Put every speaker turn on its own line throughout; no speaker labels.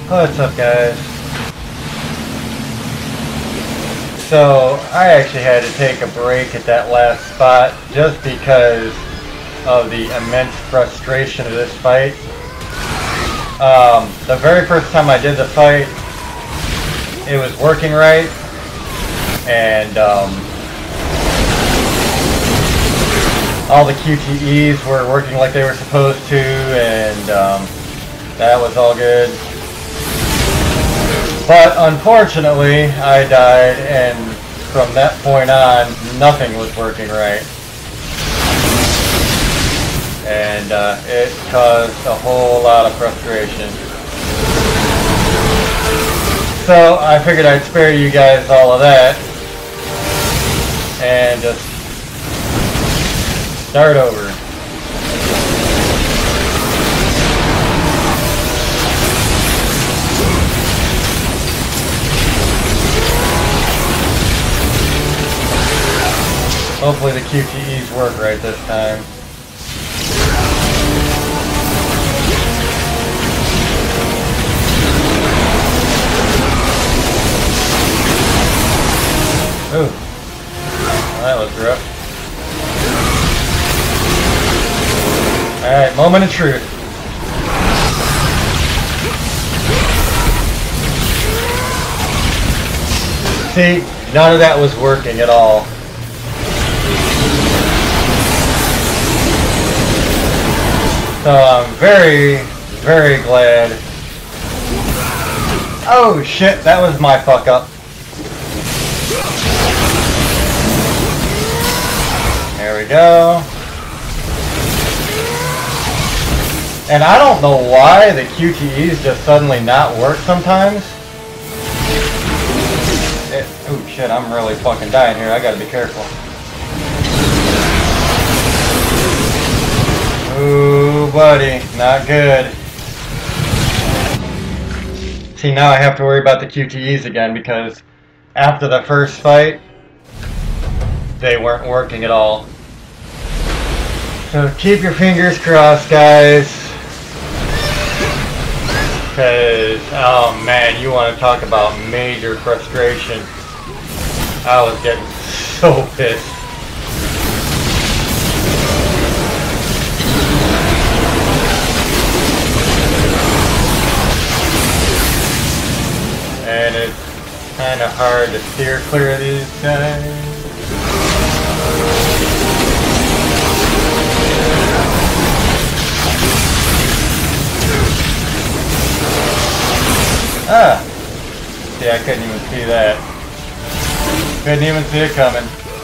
What's up, guys? So, I actually had to take a break at that last spot just because of the immense frustration of this fight. The very first time I did the fight, it was working right, and all the QTEs were working like they were supposed to, and that was all good. But unfortunately, I died, and from that point on, nothing was working right. And it caused a whole lot of frustration. So I figured I'd spare you guys all of that, and just start over. Hopefully the QTEs work right this time. Ooh, well, that was rough. Alright, moment of truth. See, none of that was working at all. So I'm very, very glad. Oh shit, that was my fuck up. There we go. And I don't know why the QTEs just suddenly not work sometimes. Oh shit, I'm really fucking dying here. I gotta be careful. Ooh, buddy, not good. See, now I have to worry about the QTEs again because after the first fight, they weren't working at all. So keep your fingers crossed, guys. Because, oh man, you want to talk about major frustration. I was getting so pissed. And it's kind of hard to steer clear of these guys. Ah! See, I couldn't even see that. Couldn't even see it coming.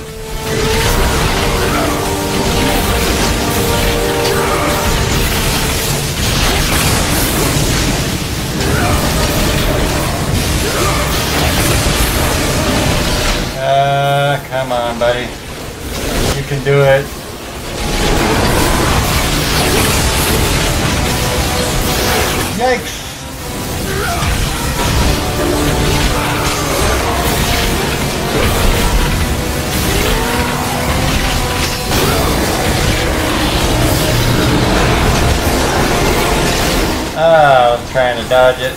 Come on, buddy. You can do it. Yikes! Ah, I was trying to dodge it.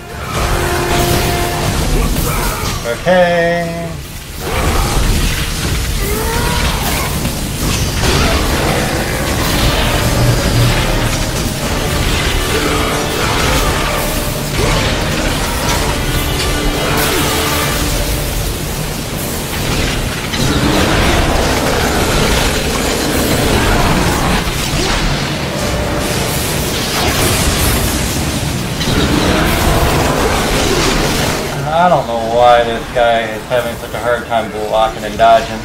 Okay. I don't know why this guy is having such a hard time blocking and dodging.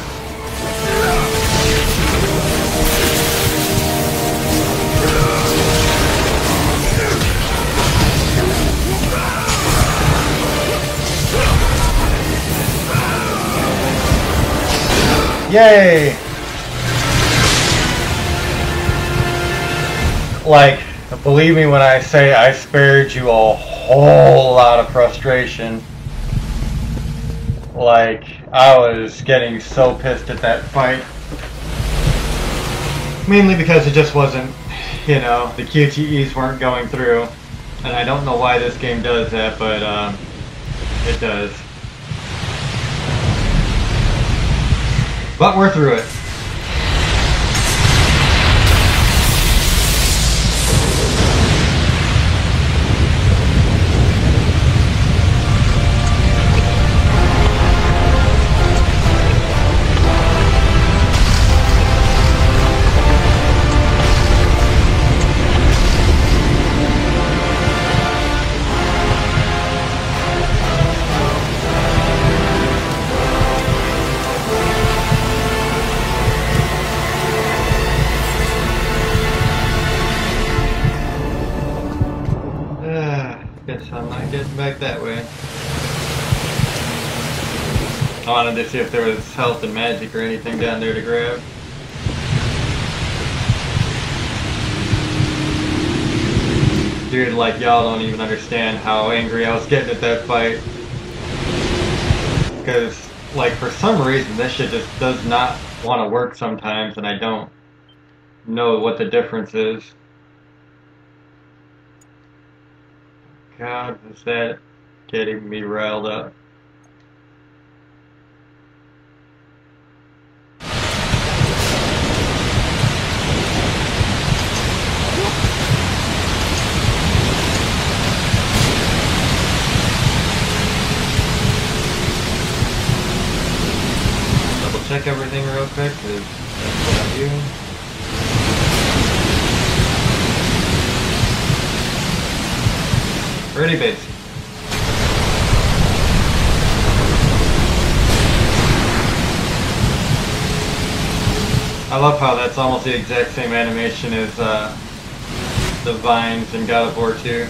Yay! Like, believe me when I say I spared you a whole lot of frustration. Like, I was getting so pissed at that fight. Mainly because it just wasn't, you know, the QTEs weren't going through. And I don't know why this game does that, but it does. But we're through it. Guess I'm not getting back that way. I wanted to see if there was health and magic or anything down there to grab. Dude, like, y'all don't even understand how angry I was getting at that fight. Because, like, for some reason, this shit just does not want to work sometimes, and I don't know what the difference is. God, is that getting me riled up? Double check everything real quick, because that's what I do. Pretty basic. I love how that's almost the exact same animation as the vines in God of War 2.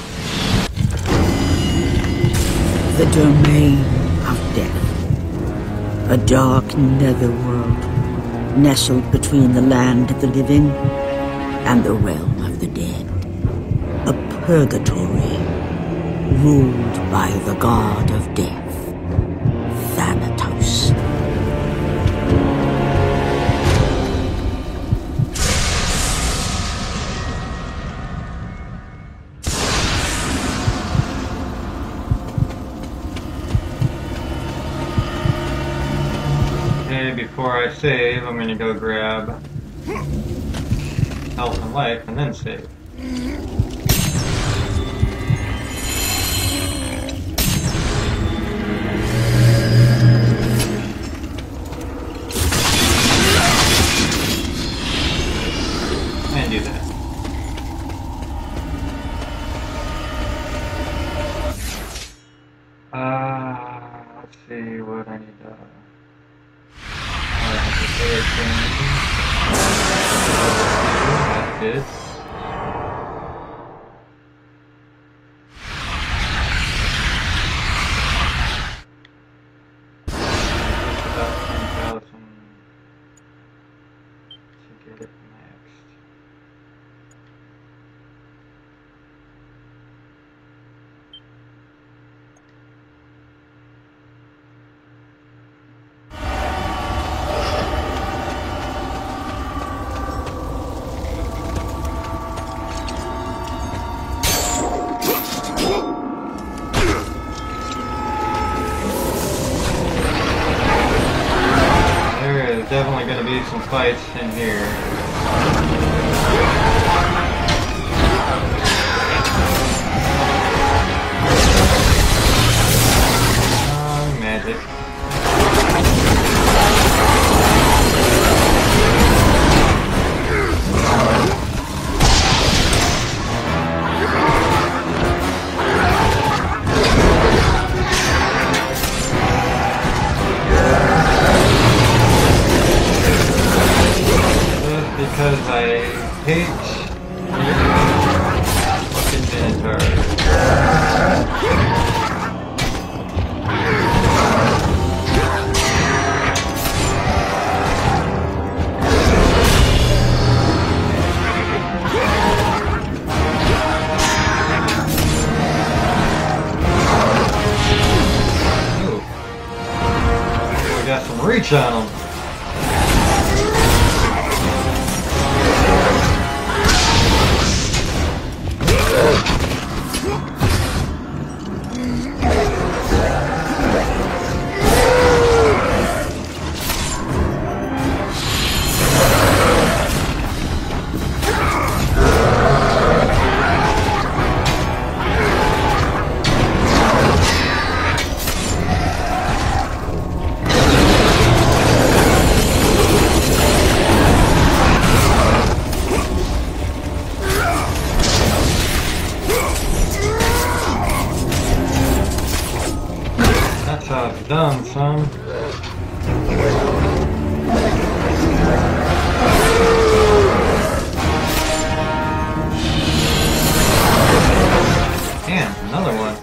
The domain of death. A dark netherworld, nestled between the land of the living and the realm of the dead. A purgatory, ruled by the god of death, Thanatos.
Okay, before I save, I'm gonna go grab health and life and then save. And do that. Let's see what I need to... That's good. About 10,000 to get it next. Definitely going to be some fights in here. Magic. Because I hate fucking Minotaurs. Ooh. We got some reach on them. Job's done, son. Damn, another one.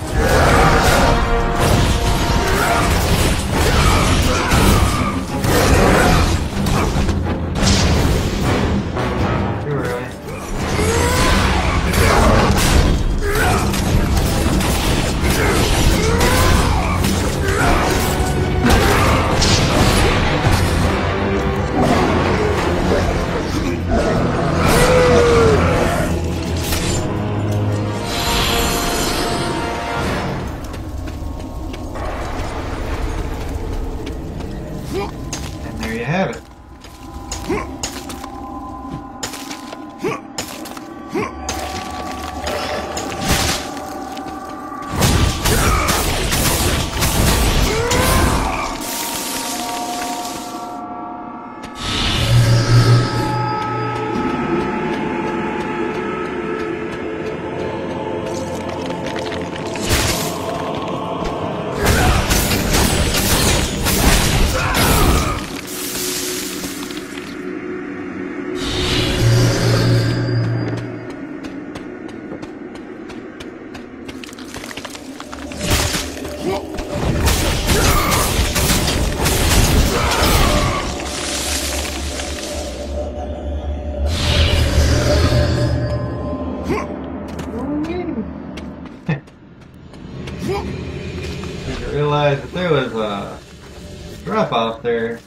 Realized that there was a drop off there.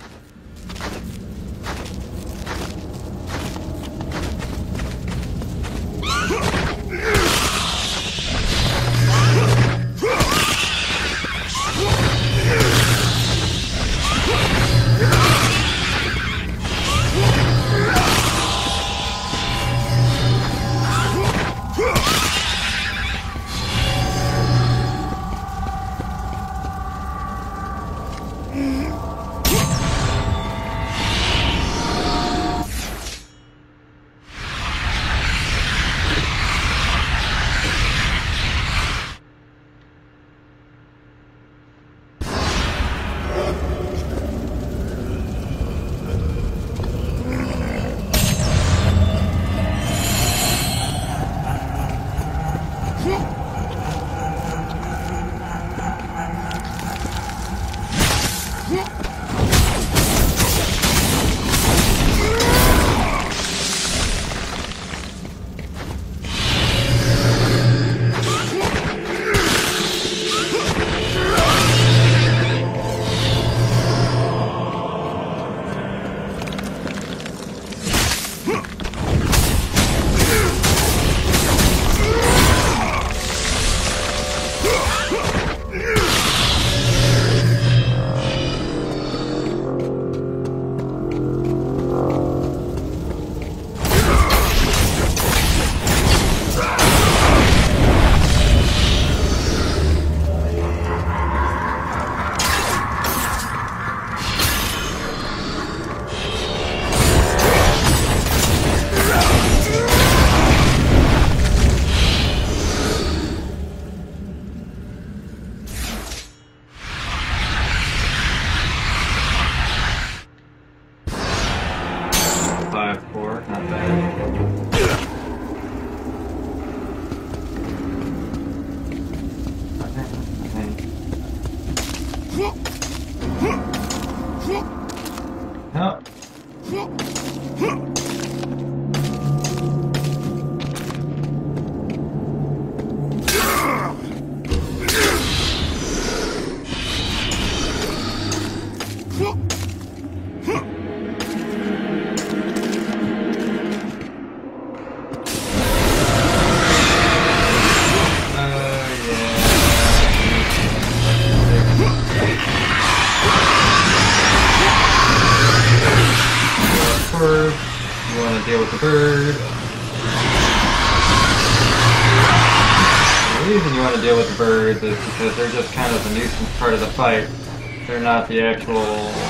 Is because they're just kind of the nuisance part of the fight. They're not the actual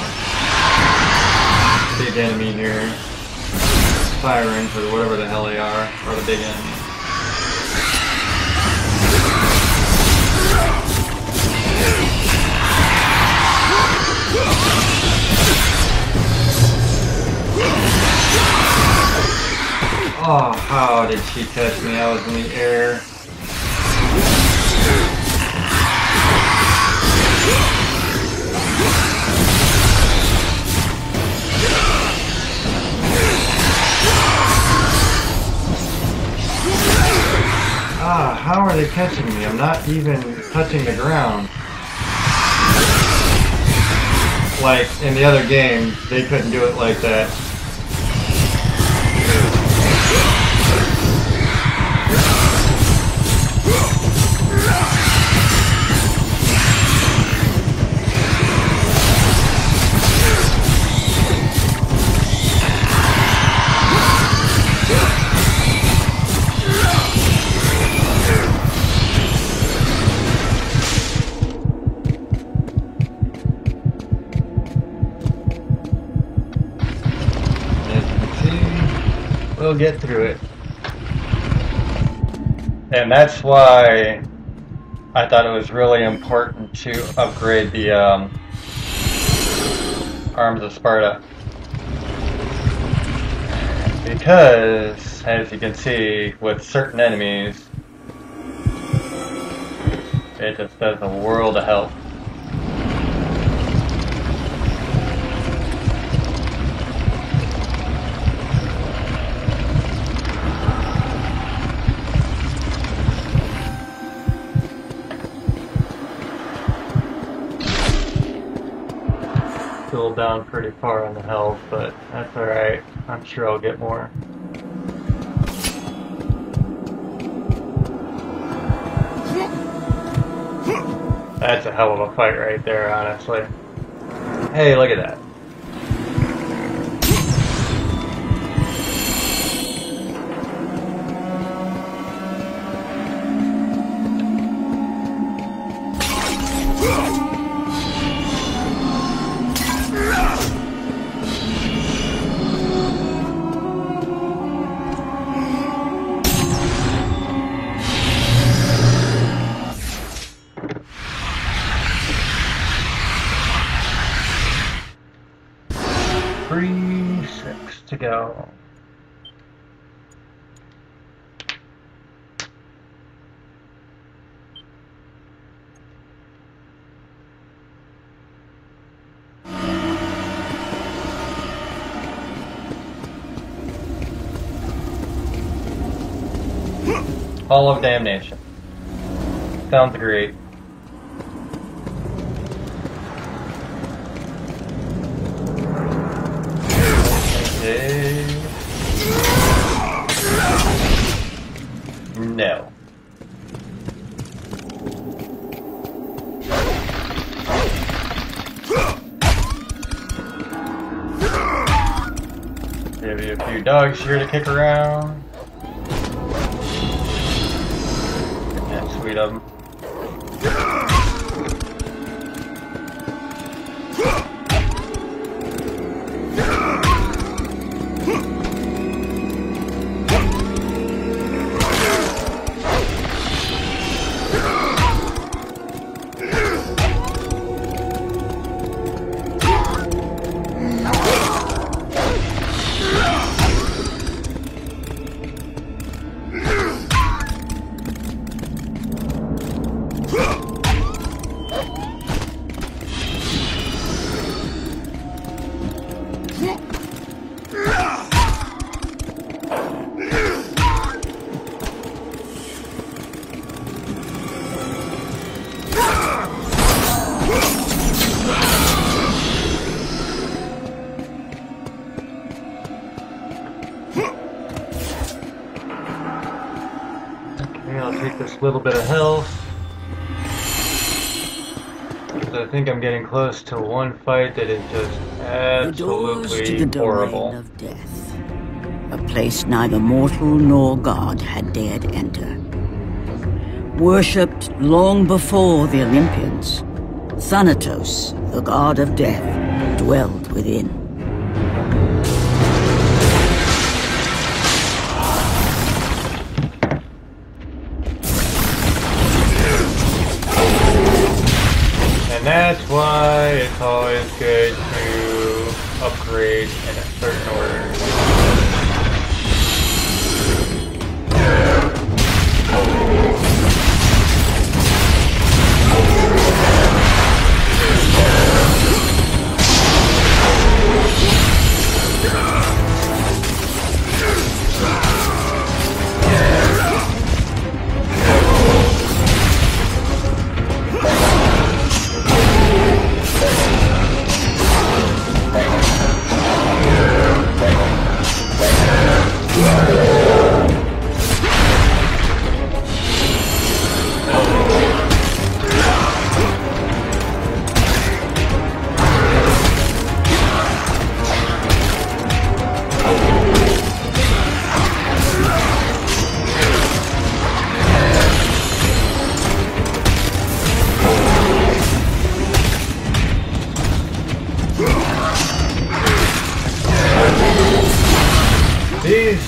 big enemy here. Sirens or whatever the hell they are the big enemy. Oh, how did she catch me? I was in the air. Ah, how are they catching me? I'm not even touching the ground. Like in the other game, they couldn't do it like that. We'll get through it. And that's why I thought it was really important to upgrade the Arms of Sparta. Because, as you can see, with certain enemies, it just does a world of help. Still down pretty far on the health, but that's alright. I'm sure I'll get more. That's a hell of a fight right there, honestly. Hey, look at that. To go. Hall of Damnation. Sounds great. No. Maybe a few dogs here to kick around. Yeah, sweet of them. Little bit of health. I think I'm getting close to one fight that is just absolutely horrible.
Of death, a place neither mortal nor god had dared enter. Worshipped long before the Olympians, Thanatos, the god of death, dwelled within.
And that's why it's always good to upgrade in a certain order.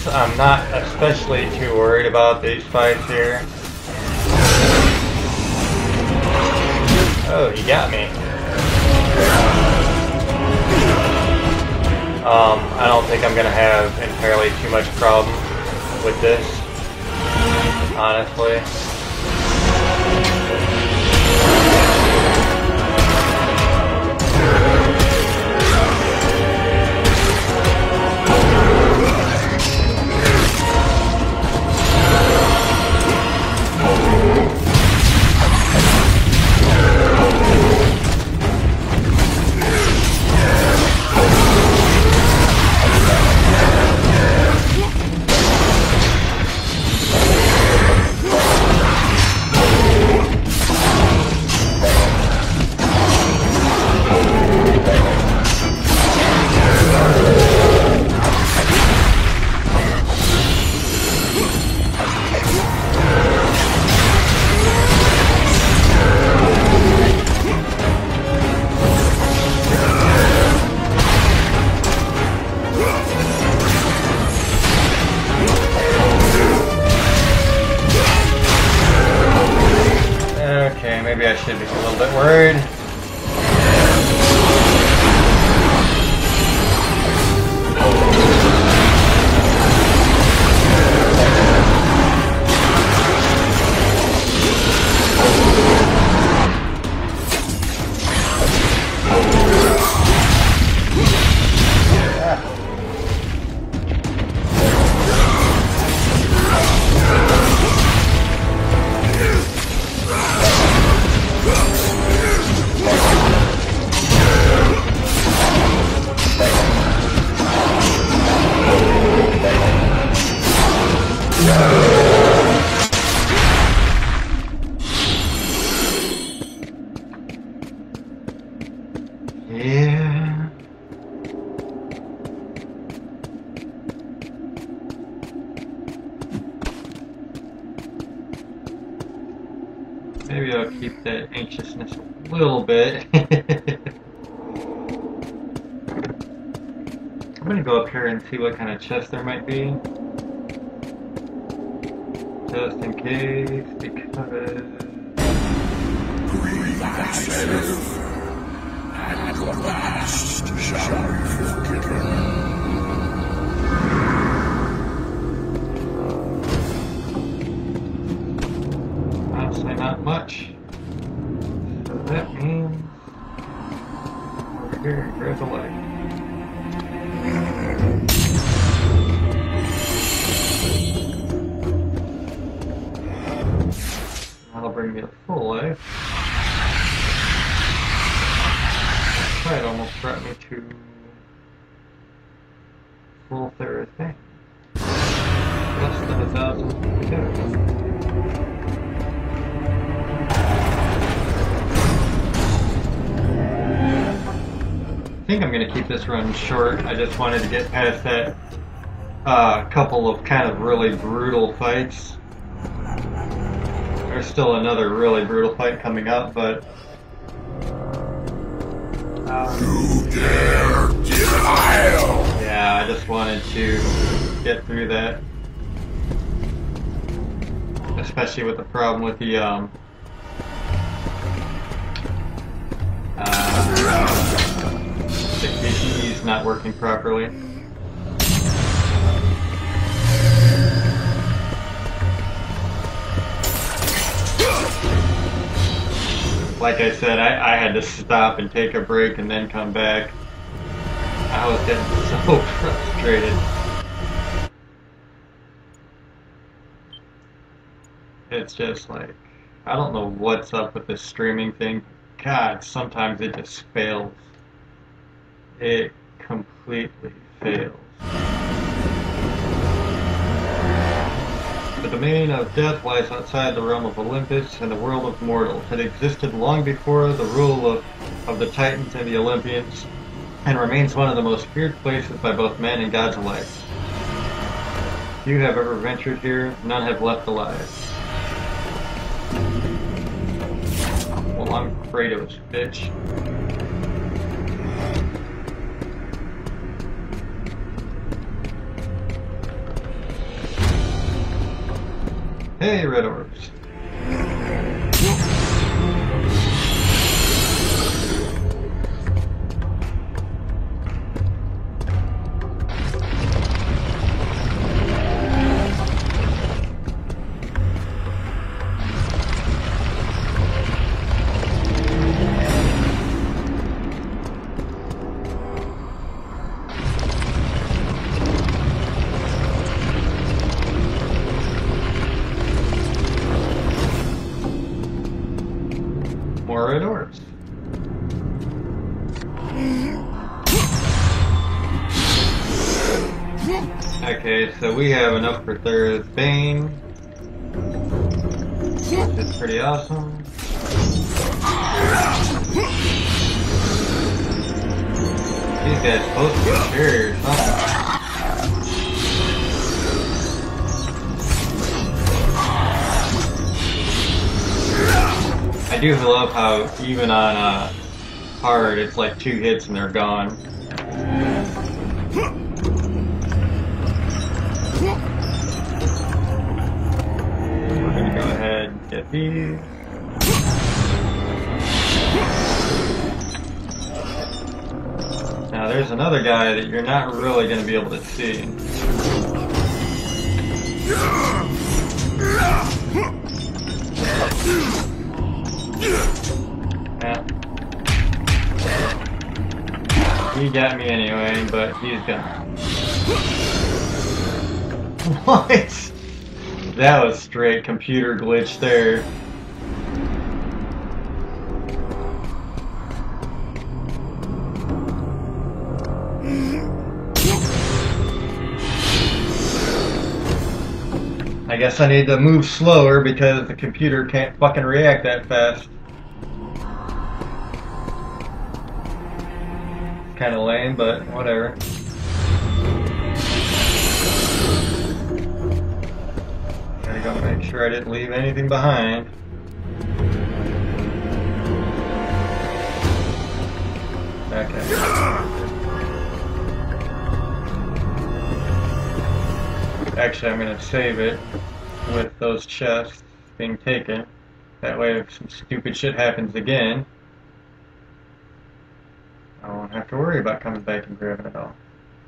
honest, I'm not especially too worried about these fights here. Oh, he got me. I don't think I'm gonna have entirely too much problem with this, honestly. Maybe I should be a little bit worried. Yeah. Maybe I'll keep that anxiousness a little bit. I'm gonna go up here and see what kind of chest there might be. Just in case, because...
Breathe thyself, and your past shall be forgiven.
Honestly, not much. So that means... over here, grab the light. That'll bring me to full life. That almost brought me to full therapy. Less than 1,000 to go. I think I'm going to keep this run short. I just wanted to get past that couple of kind of really brutal fights. There's still another really brutal fight coming up, but...
You dare denial!
yeah, I just wanted to get through that. Especially with the problem with the, the keys not working properly. Like I said, I had to stop and take a break and then come back. I was getting so frustrated. It's just like, I don't know what's up with this streaming thing. God, sometimes it just fails. It completely fails. The domain of death lies outside the realm of Olympus and the world of mortals. It existed long before the rule of the Titans and the Olympians, and remains one of the most feared places by both men and gods alike. Few have ever ventured here, none have left alive. Well, I'm Kratos, bitch. Hey, red orbs. More red orbs. Okay, so we have enough for third Bane, which is pretty awesome. These guys supposed to be scary or something. I do love how even on hard, it's like 2 hits and they're gone. We're gonna go ahead and get these. Now there's another guy that you're not really gonna be able to see. Yeah. He got me anyway, but he's gone. What? That was straight computer glitch there. I guess I need to move slower because the computer can't fucking react that fast. Kinda lame, but whatever. Gotta go make sure I didn't leave anything behind. Okay. Actually, I'm gonna save it with those chests being taken. That way, if some stupid shit happens again, I won't have to worry about coming back and grabbing it all.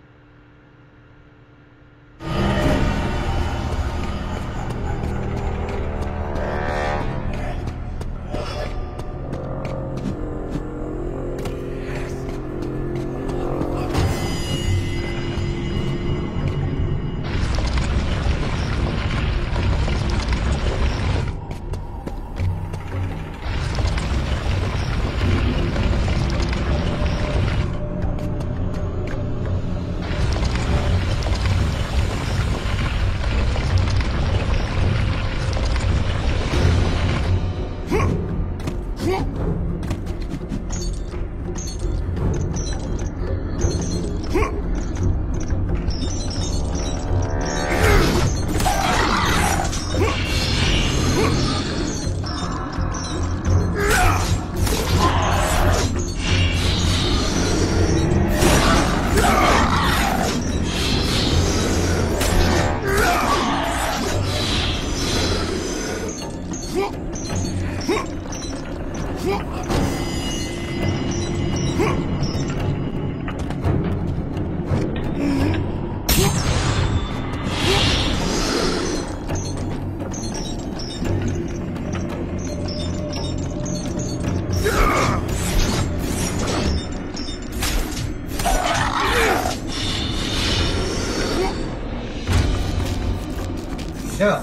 Yeah.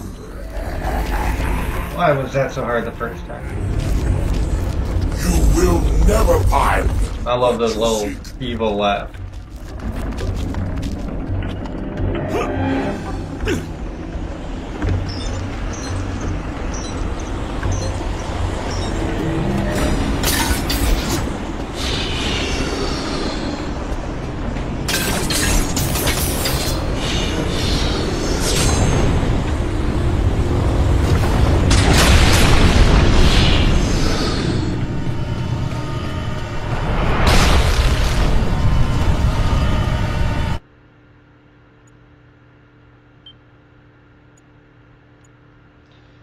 Why was that so hard the first time?
You will never find.
I love the little evil laugh.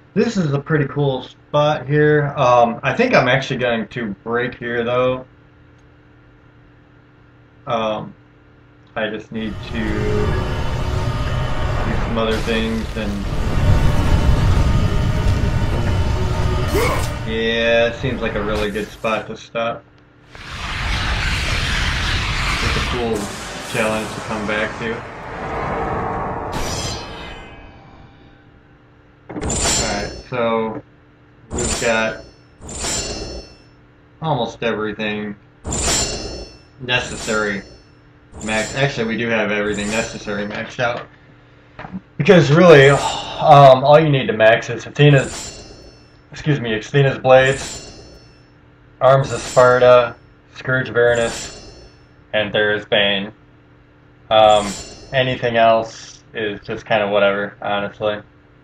This is a pretty cool spot here. I think I'm actually going to break here though. I just need to do some other things and yeah, it seems like a really good spot to stop. It's a cool challenge to come back to. Alright, so we've got almost everything necessary max. Actually, we do have everything necessary maxed out. Because really, all you need to max is Athena's blades, Arms of Sparta, Scourge of Uranus, and there's Bane. Anything else is just kind of whatever, honestly.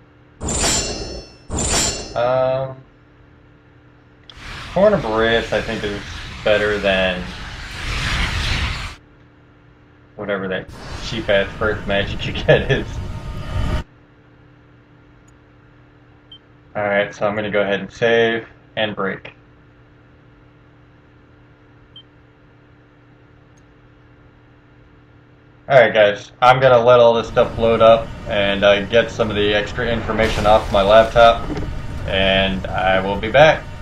Horn of Boreas, I think, is better than whatever that cheap ass first magic you get is. Alright, so I'm gonna go ahead and save and break. Alright guys, I'm gonna let all this stuff load up and get some of the extra information off my laptop, and I will be back.